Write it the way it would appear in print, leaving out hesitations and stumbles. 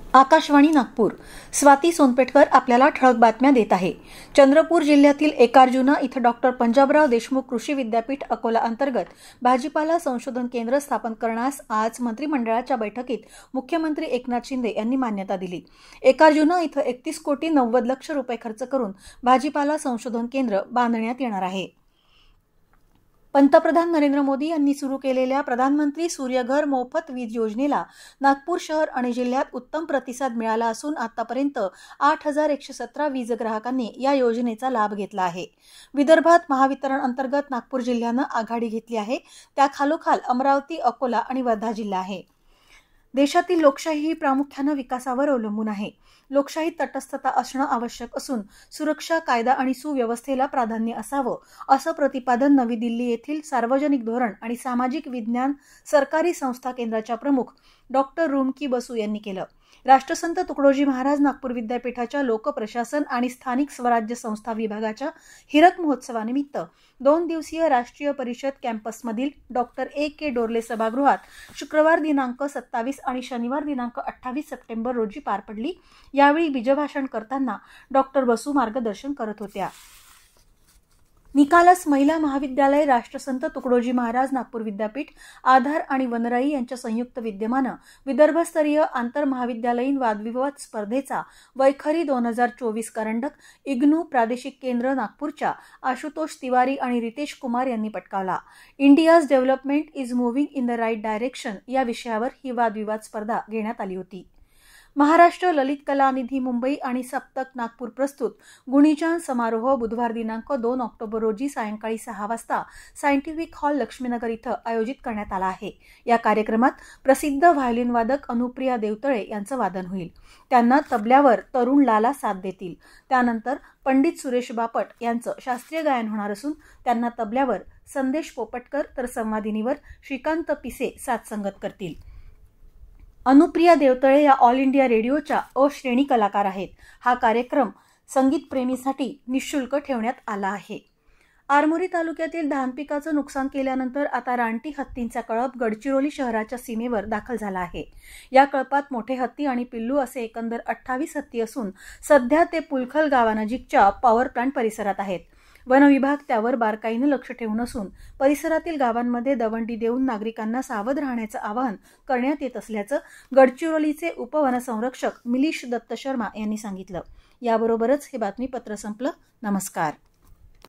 आकाशवाणी नागपूर. स्वाती सोनपेटकर आपल्याला ठळक बातम्या देत आहे. चंद्रपूर जिल्ह्यातील एकारजुना इथं डॉक्टर पंजाबराव देशमुख कृषी विद्यापीठ अकोला अंतर्गत भाजीपाला संशोधन केंद्र स्थापन करण्यास आज मंत्रिमंडळाच्या बैठकीत मुख्यमंत्री एकनाथ शिंदे यांनी मान्यता दिली. एकारजुना इथं 31,90,00,000 रुपये खर्च करून भाजीपाला संशोधन केंद्र बांधण्यात येणार आहे. पंतप्रधान नरेंद्र मोदी यांनी सुरू केलेल्या प्रधानमंत्री सूर्यघर मोफत वीज योजनेला नागपूर शहर आणि जिल्ह्यात उत्तम प्रतिसाद मिळाला असून आतापर्यंत 8,117 वीज ग्राहकांनी या योजनेचा लाभ घेतला आहे. विदर्भात महावितरण अंतर्गत नागपूर जिल्ह्यानं आघाडी घेतली आहे. त्याखालोखाल अमरावती, अकोला आणि वर्धा जिल्हा आहे. देशातील लोकशाही ही प्रामुख्याने विकासावर अवलंबून आहे. लोकशाहीत तटस्थता असणं आवश्यक असून सुरक्षा, कायदा आणि सुव्यवस्थेला प्राधान्य असावं, असं प्रतिपादन नवी दिल्ली येथील सार्वजनिक धोरण आणि सामाजिक विज्ञान सरकारी संस्था केंद्राच्या प्रमुख डॉक्टर रुमकी बसू यांनी केलं. राष्ट्रसंत तुकडोजी महाराज नागपूर विद्यापीठाच्या लोकप्रशासन आणि स्थानिक स्वराज्य संस्था विभागाच्या हिरक महोत्सवानिमित्त 2 दिवसीय राष्ट्रीय परिषद कॅम्पसमधील डॉक्टर A.K. डोरले सभागृहात शुक्रवार दिनांक 27 आणि शनिवार दिनांक 28 सप्टेंबर रोजी पार पडली. यावेळी बीजभाषण करताना डॉक्टर बसू मार्गदर्शन करत होत्या. निकालस महिला महाविद्यालय, राष्ट्रसंत तुकडोजी महाराज नागपूर विद्यापीठ, आधार आणि वनराई यांच्या संयुक्त विद्यमानं विदर्भस्तरीय आंतरमहाविद्यालयीन वादविवाद स्पर्धेचा वैखरी 2024 करंडक इग्नू प्रादेशिक केंद्र नागपूरच्या आशुतोष तिवारी आणि रितेश कुमार यांनी पटकावला. India's development is moving in the right direction या विषयावर ही वादविवाद स्पर्धा घेण्यात आली होती. महाराष्ट्र ललित कला निधी मुंबई आणि सप्तक नागपूर प्रस्तुत गुणीजान समारोह बुधवार दिनांक 2 ऑक्टोबर रोजी सायंकाळी 6 वाजता सायंटिफिक हॉल लक्ष्मीनगर इथं आयोजित करण्यात आला आहे. या कार्यक्रमात प्रसिद्ध व्हायोलिन वादक अनुप्रिया देवतळे यांचं वादन होईल. त्यांना तबल्यावर तरुण लाला साथ देतील. त्यानंतर पंडित सुरेश बापट यांचं शास्त्रीय गायन होणार असून त्यांना तबल्यावर संदेश पोपटकर तर संवादिनीवर श्रीकांत पिसे साथ संगत करतील. अनुप्रिया देवतळे या ऑल इंडिया रेडिओच्या अ श्रेणी कलाकार आहेत. हा कार्यक्रम संगीतप्रेमीसाठी निःशुल्क ठेवण्यात आला आहे. आरमोरी तालुक्यातील धान पिकाचं नुकसान केल्यानंतर आता रानटी हत्तींचा कळप गडचिरोली शहराच्या सीमेवर दाखल झाला आहे. या कळपात मोठे हत्ती आणि पिल्लू असे एकंदर 28 हत्ती असून सध्या ते पुलखल गावानजीकच्या पॉवर प्लांट परिसरात आहेत. वन विभाग त्यावर बारकाईनं लक्ष ठेवून असून परिसरातील गावांमध्ये दवंडी देऊन नागरिकांना सावध राहण्याचं आवाहन करण्यात येत असल्याचं गडचिरोलीचे उपवनसंरक्षक मिलिश दत्त शर्मा यांनी सांगितलं. याबरोबरच हे बातमीपत्र संपलं. नमस्कार.